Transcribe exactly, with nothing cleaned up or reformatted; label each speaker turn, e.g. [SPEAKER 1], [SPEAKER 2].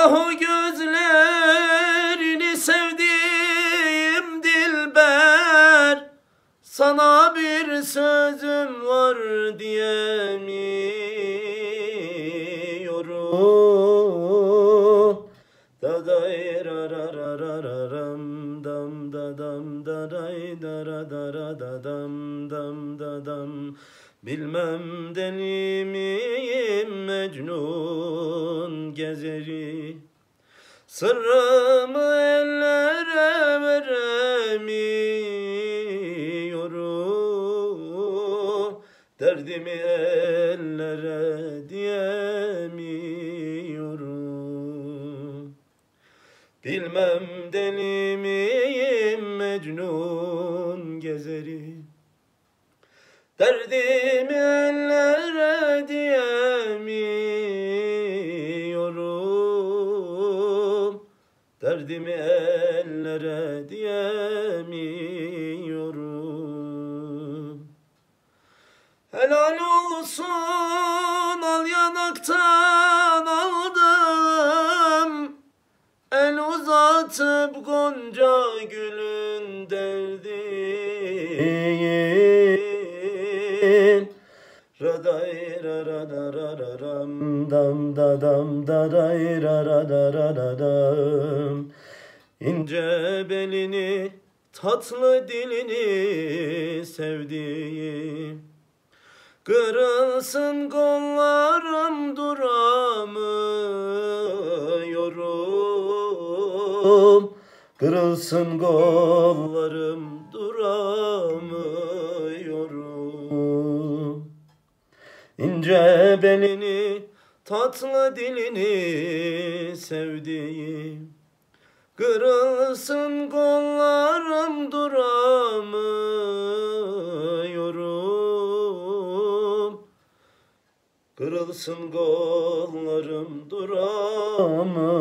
[SPEAKER 1] Ah o gözlerini sevdiğim dilber, sana bir sözüm var diyemiyorum. Daday rararararam dam dadam daday dara dara dadam dam dadam. Bilmem deli miyim Mecnun gezeri, sırrımı ellere veremiyorum, derdimi ellere diyemiyorum. Bilmem deli miyim Mecnun gezeri, derdimi ellere diyemiyorum, derdimi ellere diyemiyorum. Helal olsun al yanaktan aldım, el uzatıp gonca gülün derdin. Raday rararararam dam dadam daday rararararam. İnce belini, tatlı dilini sevdiğim, kırılsın kollarım duramıyorum, kırılsın kollarım duramıyorum. İnce belini, tatlı dilini sevdiğim, kırılsın kollarım duramıyorum, kırılsın kollarım duramıyorum.